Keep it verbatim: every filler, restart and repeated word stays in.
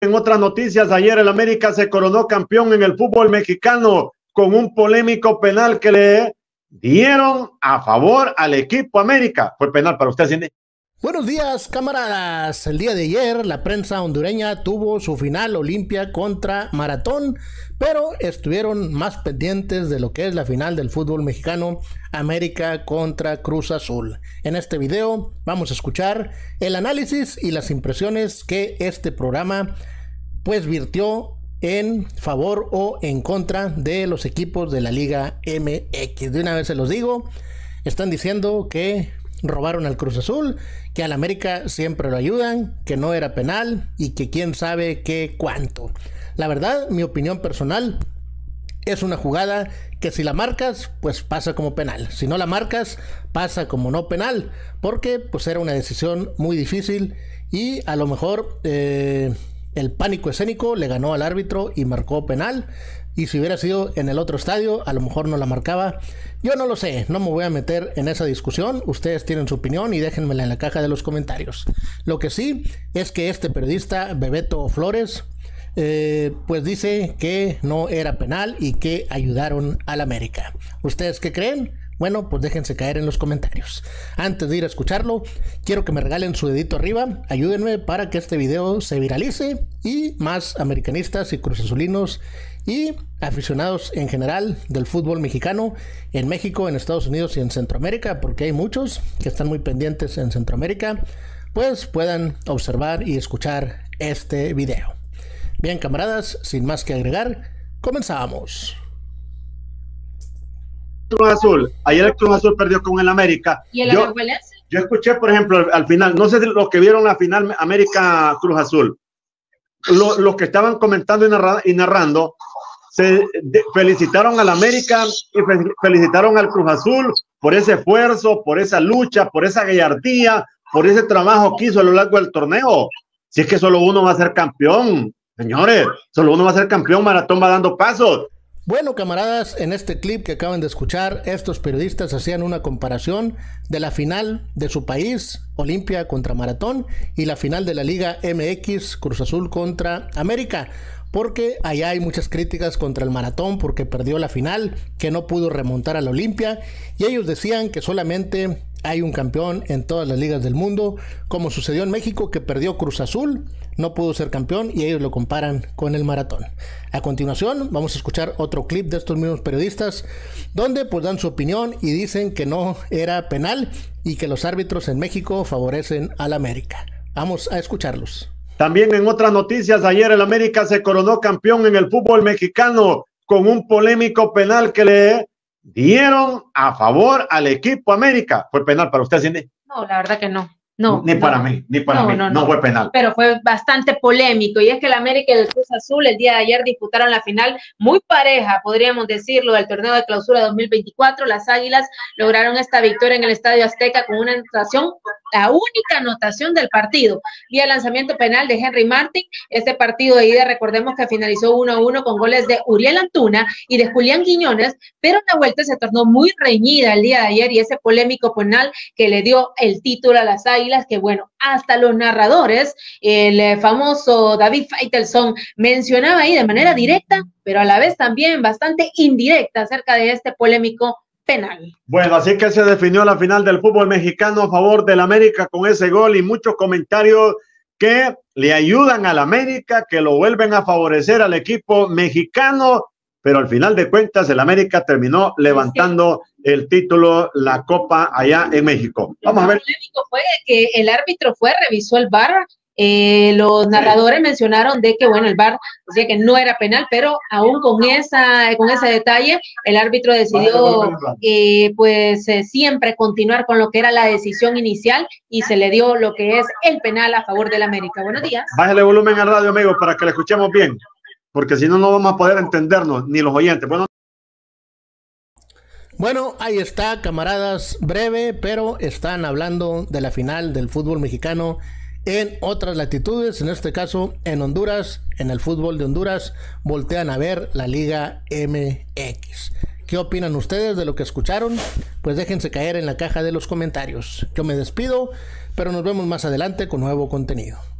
En otras noticias, ayer el América se coronó campeón en el fútbol mexicano con un polémico penal que le dieron a favor al equipo América. ¿Fue penal para usted, Cindy? Buenos días, camaradas. El día de ayer la prensa hondureña tuvo su final Olimpia contra Maratón, pero estuvieron más pendientes de lo que es la final del fútbol mexicano, América contra Cruz Azul. En este video vamos a escuchar el análisis y las impresiones que este programa pues virtió en favor o en contra de los equipos de la Liga M X. De una vez se los digo, están diciendo que robaron al Cruz Azul, que al América siempre lo ayudan, que no era penal y que quién sabe qué cuánto. La verdad, mi opinión personal, es una jugada que si la marcas, pues pasa como penal. Si no la marcas, pasa como no penal, porque pues era una decisión muy difícil y a lo mejor eh, el pánico escénico le ganó al árbitro y marcó penal. Y si hubiera sido en el otro estadio, a lo mejor no la marcaba. Yo no lo sé, no me voy a meter en esa discusión. Ustedes tienen su opinión y déjenmela en la caja de los comentarios. Lo que sí es que este periodista, Bebeto Flores, eh, pues dice que no era penal y que ayudaron al América. ¿Ustedes qué creen? Bueno, pues déjense caer en los comentarios. Antes de ir a escucharlo, quiero que me regalen su dedito arriba. Ayúdenme para que este video se viralice y más americanistas y cruzazulinos y aficionados en general del fútbol mexicano en México, en Estados Unidos y en Centroamérica, porque hay muchos que están muy pendientes en Centroamérica, pues puedan observar y escuchar este video. Bien, camaradas, sin más que agregar, comenzamos. Cruz Azul, ayer el Cruz Azul perdió con el América. ¿Y el yo, yo escuché, por ejemplo, al, al final, no sé si los que vieron la final América Cruz Azul, lo, los que estaban comentando y, narra, y narrando, se de, felicitaron al América y fe, felicitaron al Cruz Azul por ese esfuerzo, por esa lucha, por esa gallardía, por ese trabajo que hizo a lo largo del torneo. Si es que solo uno va a ser campeón, señores, solo uno va a ser campeón, Maratón va dando pasos. Bueno, camaradas, en este clip que acaban de escuchar, estos periodistas hacían una comparación de la final de su país, Olimpia contra Maratón, y la final de la Liga M X, Cruz Azul contra América, porque allá hay muchas críticas contra el Maratón porque perdió la final, que no pudo remontar a la Olimpia, y ellos decían que solamente hay un campeón en todas las ligas del mundo, como sucedió en México, que perdió Cruz Azul, no pudo ser campeón y ellos lo comparan con el Maratón. A continuación vamos a escuchar otro clip de estos mismos periodistas donde pues dan su opinión y dicen que no era penal y que los árbitros en México favorecen al América. Vamos a escucharlos. También en otras noticias, ayer el América se coronó campeón en el fútbol mexicano con un polémico penal que le dieron a favor al equipo América. ¿Fue penal para usted, Cindy? No, la verdad que no. No, ni para no, mí, ni para no, mí, no, no, no fue penal. Pero fue bastante polémico, y es que el América y el Cruz Azul el día de ayer disputaron la final muy pareja, podríamos decirlo, del torneo de clausura dos mil veinticuatro. Las Águilas lograron esta victoria en el Estadio Azteca con una anotación, la única anotación del partido, vía lanzamiento penal de Henry Martin. Este partido de ida, recordemos que finalizó uno a uno con goles de Uriel Antuna y de Julián Quiñones, pero la vuelta se tornó muy reñida el día de ayer, y ese polémico penal que le dio el título a las Águilas, que bueno, hasta los narradores, el famoso David Faitelson mencionaba ahí de manera directa, pero a la vez también bastante indirecta acerca de este polémico penal. Bueno, así que se definió la final del fútbol mexicano a favor del América con ese gol y muchos comentarios que le ayudan al América, que lo vuelven a favorecer al equipo mexicano, pero al final de cuentas el América terminó levantando el título, la copa allá en México. Vamos a ver. Lo polémico fue que el árbitro fue, revisó el V A R, eh, los narradores sí mencionaron de que, bueno, el V A R decía que no era penal, pero aún con esa con ese detalle, el árbitro decidió eh, pues eh, siempre continuar con lo que era la decisión inicial y se le dio lo que es el penal a favor del América. Buenos días. Bájale volumen al radio, amigo, para que le escuchemos bien, porque si no, no vamos a poder entendernos, ni los oyentes. Bueno, Bueno, ahí está, camaradas, breve, pero están hablando de la final del fútbol mexicano en otras latitudes, en este caso en Honduras, en el fútbol de Honduras, voltean a ver la Liga M X. ¿Qué opinan ustedes de lo que escucharon? Pues déjense caer en la caja de los comentarios. Yo me despido, pero nos vemos más adelante con nuevo contenido.